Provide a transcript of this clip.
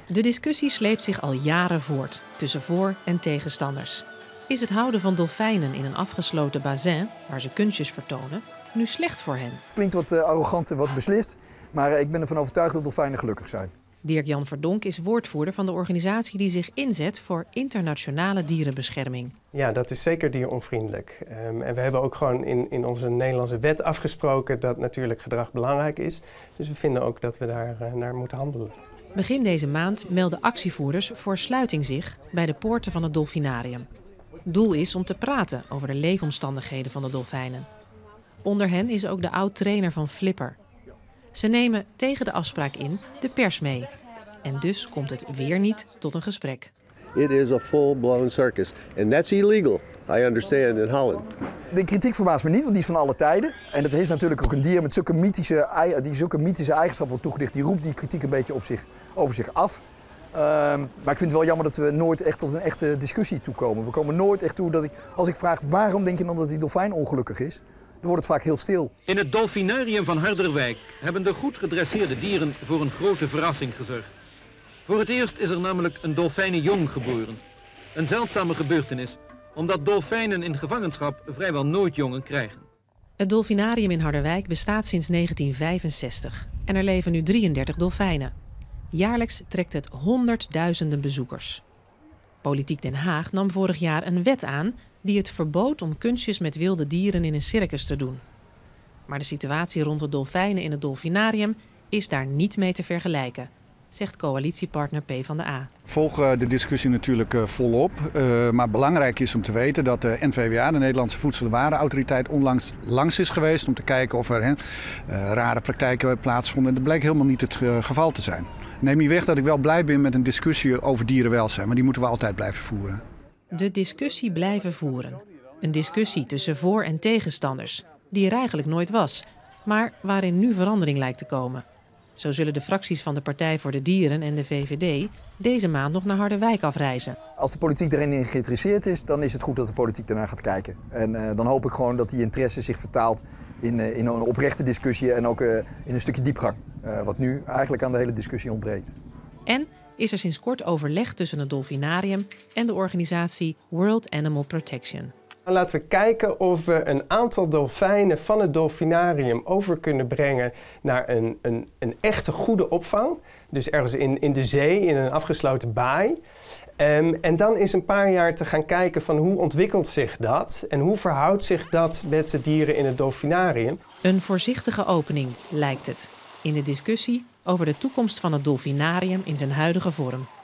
De discussie sleept zich al jaren voort tussen voor- en tegenstanders. Is het houden van dolfijnen in een afgesloten bassin, waar ze kunstjes vertonen, nu slecht voor hen? Klinkt wat arrogant en wat beslist, maar ik ben ervan overtuigd dat dolfijnen gelukkig zijn. Dirk-Jan Verdonk is woordvoerder van de organisatie die zich inzet voor internationale dierenbescherming. Ja, dat is zeker dieronvriendelijk. En we hebben ook gewoon in onze Nederlandse wet afgesproken dat natuurlijk gedrag belangrijk is. Dus we vinden ook dat we daar naar moeten handelen. Begin deze maand melden actievoerders voor sluiting zich bij de poorten van het dolfinarium. Doel is om te praten over de leefomstandigheden van de dolfijnen. Onder hen is ook de oud-trainer van Flipper. Ze nemen tegen de afspraak in de pers mee. En dus komt het weer niet tot een gesprek. It is a full-blown circus. And that's illegal, I understand, in Holland. De kritiek verbaast me niet, want die is van alle tijden. En het is natuurlijk ook een dier met zulke mythische eigenschappen wordt toegedicht. Die roept die kritiek een beetje over zich af. Maar ik vind het wel jammer dat we nooit echt tot een echte discussie toekomen. We komen nooit echt toe dat als ik vraag waarom denk je dan dat die dolfijn ongelukkig is, dan wordt het vaak heel stil. In het dolfinarium van Harderwijk hebben de goed gedresseerde dieren voor een grote verrassing gezorgd. Voor het eerst is er namelijk een dolfijnenjong geboren. Een zeldzame gebeurtenis, omdat dolfijnen in gevangenschap vrijwel nooit jongen krijgen. Het dolfinarium in Harderwijk bestaat sinds 1965 en er leven nu 33 dolfijnen. Jaarlijks trekt het honderdduizenden bezoekers. Politiek Den Haag nam vorig jaar een wet aan die het verbood om kunstjes met wilde dieren in een circus te doen. Maar de situatie rond de dolfijnen in het dolfinarium is daar niet mee te vergelijken, zegt coalitiepartner PvdA. Volgen de discussie natuurlijk volop. Maar belangrijk is om te weten dat de NVWA, de Nederlandse Voedsel- en Warenautoriteit, onlangs langs is geweest om te kijken of er rare praktijken plaatsvonden. Dat bleek helemaal niet het geval te zijn. Neem niet weg dat ik wel blij ben met een discussie over dierenwelzijn, maar die moeten we altijd blijven voeren. De discussie blijven voeren. Een discussie tussen voor- en tegenstanders, die er eigenlijk nooit was, maar waarin nu verandering lijkt te komen. Zo zullen de fracties van de Partij voor de Dieren en de VVD deze maand nog naar Harderwijk afreizen. Als de politiek erin geïnteresseerd is, dan is het goed dat de politiek daarna gaat kijken. En dan hoop ik gewoon dat die interesse zich vertaalt in een oprechte discussie en ook in een stukje diepgang. Wat nu eigenlijk aan de hele discussie ontbreekt. En is er sinds kort overleg tussen het dolfinarium en de organisatie World Animal Protection. Laten we kijken of we een aantal dolfijnen van het dolfinarium over kunnen brengen naar een echte goede opvang. Dus ergens in de zee, in een afgesloten baai. En dan is een paar jaar te gaan kijken van hoe ontwikkelt zich dat en hoe verhoudt zich dat met de dieren in het dolfinarium. Een voorzichtige opening, lijkt het, in de discussie over de toekomst van het dolfinarium in zijn huidige vorm.